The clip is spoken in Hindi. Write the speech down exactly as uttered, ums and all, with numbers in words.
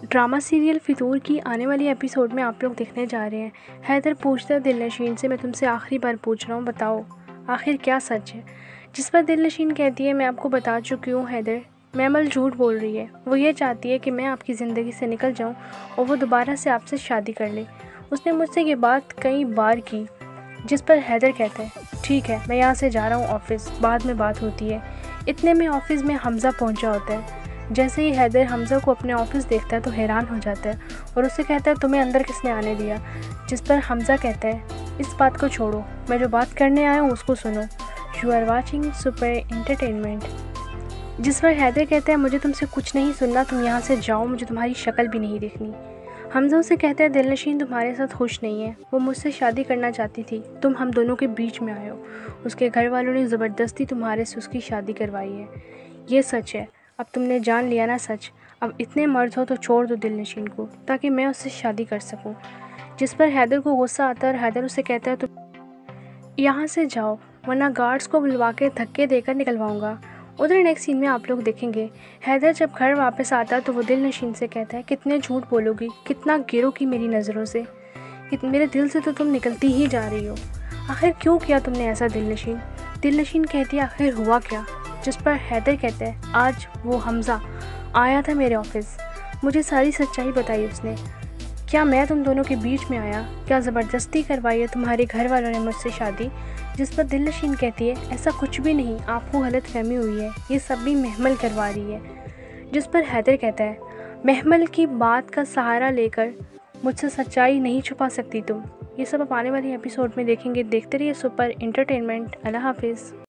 ड्रामा सीरियल फितूर की आने वाली एपिसोड में आप लोग देखने जा रहे हैं। हैदर पूछता है दिलनशीन से, मैं तुमसे आखिरी बार पूछ रहा हूँ, बताओ आखिर क्या सच है। जिस पर दिलनशीन कहती है, मैं आपको बता चुकी हूँ हैदर, मैमल झूठ बोल रही है। वो ये चाहती है कि मैं आपकी ज़िंदगी से निकल जाऊँ और वो दोबारा से आपसे शादी कर ले। उसने मुझसे ये बात कई बार की। जिस पर हैदर कहता है, ठीक है मैं यहाँ से जा रहा हूँ ऑफिस, बाद में बात होती है। इतने में ऑफिस में हमज़ा पहुँचा होता है। जैसे ही हैदर हमज़ा को अपने ऑफिस देखता है तो हैरान हो जाता है और उससे कहता है, तुम्हें अंदर किसने आने दिया। जिस पर हमज़ा कहता है, इस बात को छोड़ो, मैं जो बात करने आया हूँ उसको सुनो। You are watching super entertainment. जिस पर हैदर कहता है, मुझे तुमसे कुछ नहीं सुनना, तुम यहाँ से जाओ, मुझे तुम्हारी शक्ल भी नहीं देखनी। हमज़ा उसे कहता है, दिलनशीन तुम्हारे साथ खुश नहीं है, वो मुझसे शादी करना चाहती थी, तुम हम दोनों के बीच में आए हो। उसके घर वालों ने ज़बरदस्ती तुम्हारे से उसकी शादी करवाई है। ये सच है, अब तुमने जान लिया ना सच। अब इतने मर्द हो तो छोड़ दो दिलनशीन को, ताकि मैं उससे शादी कर सकूं। जिस पर हैदर को गुस्सा आता है और हैदर उसे कहता है, तुम यहाँ से जाओ वरना गार्ड्स को बुलवा के धक्के देकर निकलवाऊंगा। उधर नेक्स्ट सीन में आप लोग देखेंगे, हैदर जब घर वापस आता है तो वो दिलनशीन से कहता है, कितने झूठ बोलोगी, कितना गिरोगी मेरी नज़रों से, मेरे दिल से तो तुम निकलती ही जा रही हो। आखिर क्यों किया तुमने ऐसा दिलनशीन। दिलनशीन कहती है, आखिर हुआ क्या। जिस पर हैदर कहता है, आज वो हमज़ा आया था मेरे ऑफिस, मुझे सारी सच्चाई बताई उसने। क्या मैं तुम दोनों के बीच में आया, क्या ज़बरदस्ती करवाई है तुम्हारे घर वालों ने मुझसे शादी। जिस पर दिलनशीन कहती है, ऐसा कुछ भी नहीं, आपको गलतफहमी हुई है, ये सब भी महमल करवा रही है। जिस पर हैदर कहता है, महमल की बात का सहारा लेकर मुझसे सच्चाई नहीं छुपा सकती तुम। ये सब आप आने वाली एपिसोड में देखेंगे। देखते रहिए सुपर एंटरटेनमेंट। अल्लाह हाफिज़।